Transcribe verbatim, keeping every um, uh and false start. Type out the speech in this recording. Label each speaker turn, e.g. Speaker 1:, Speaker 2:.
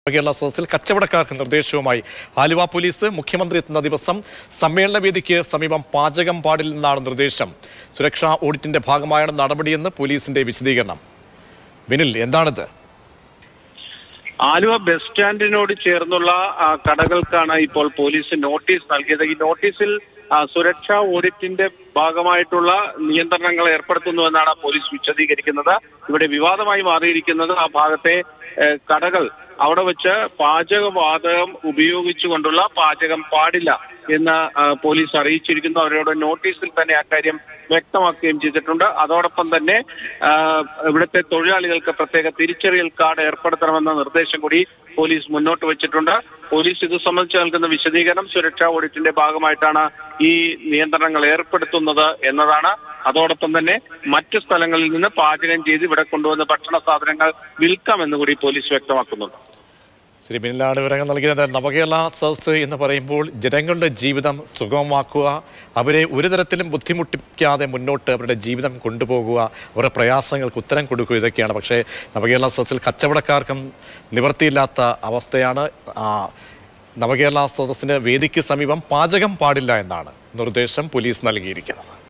Speaker 1: കേരള സദസ്സിൽ കച്ചവടക്കാർക്ക് നിർദ്ദേശവുമായി ആലുവ പോലീസ്. മുഖ്യമന്ത്രി എത്തുന്ന ദിവസം സമ്മേളന വേദിക്ക് സമീപം പാചകം പാടില്ലെന്നാണ് നിർദ്ദേശം. സുരക്ഷാ ഓഡിറ്റിന്റെ ഭാഗമായാണ് നടപടിയെന്ന് പോലീസിന്റെ വിശദീകരണം. വിനിൽ, എന്താണിത്?
Speaker 2: ആലുവ ബസ് സ്റ്റാൻഡിനോട് ചേർന്നുള്ള കടകൾക്കാണ് ഇപ്പോൾ പോലീസ് നോട്ടീസ് നൽകിയത്. ഈ നോട്ടീസിൽ സുരക്ഷാ ഓഡിറ്റിന്റെ ഭാഗമായിട്ടുള്ള നിയന്ത്രണങ്ങൾ ഏർപ്പെടുത്തുന്നുവെന്നാണ് പോലീസ് വിശദീകരിക്കുന്നത്. ഇവിടെ വിവാദമായി മാറിയിരിക്കുന്നത് ആ ഭാഗത്തെ കടകൾ അവിടെ വെച്ച് പാചകവാതകം ഉപയോഗിച്ചുകൊണ്ടുള്ള പാചകം പാടില്ല എന്ന് പോലീസ് അറിയിച്ചിരിക്കുന്നു. അവരുടെ നോട്ടീസിൽ തന്നെ അക്കാര്യം വ്യക്തമാക്കുകയും ചെയ്തിട്ടുണ്ട്. അതോടൊപ്പം തന്നെ ഇവിടുത്തെ തൊഴിലാളികൾക്ക് പ്രത്യേക തിരിച്ചറിയൽ കാർഡ് ഏർപ്പെടുത്തണമെന്ന നിർദ്ദേശം കൂടി പോലീസ് മുന്നോട്ട് വെച്ചിട്ടുണ്ട്. പോലീസ് ഇത് സംബന്ധിച്ച് നൽകുന്ന വിശദീകരണം സുരക്ഷാ ഓഡിറ്റിന്റെ ഭാഗമായിട്ടാണ് ഈ നിയന്ത്രണങ്ങൾ ഏർപ്പെടുത്തുന്നത് എന്നതാണ്. അതോടൊപ്പം തന്നെ മറ്റു സ്ഥലങ്ങളിൽ നിന്ന് പാചകം ചെയ്ത് ഇവിടെ കൊണ്ടുവന്ന ഭക്ഷണ സാധനങ്ങൾ വിൽക്കാമെന്ന് കൂടി പോലീസ് വ്യക്തമാക്കുന്നുണ്ട്.
Speaker 1: ശ്രീ ബിനിലാണ് വിവരങ്ങൾ നൽകിയത്. നവകേരള സദസ്സ് എന്ന് പറയുമ്പോൾ ജനങ്ങളുടെ ജീവിതം സുഗമമാക്കുക, അവരെ ഒരു തരത്തിലും ബുദ്ധിമുട്ടിക്കാതെ മുന്നോട്ട് അവരുടെ ജീവിതം കൊണ്ടുപോകുക, അവരുടെ പ്രയാസങ്ങൾക്ക് ഉത്തരം കൊടുക്കുക, ഇതൊക്കെയാണ്. പക്ഷേ നവകേരള സദസ്സിൽ കച്ചവടക്കാർക്കും നിവൃത്തിയില്ലാത്ത അവസ്ഥയാണ്. നവകേരള സദസ്സിന് വേദിക്ക് സമീപം പാചകം പാടില്ല എന്നാണ് നിർദ്ദേശം പോലീസ് നൽകിയിരിക്കുന്നത്.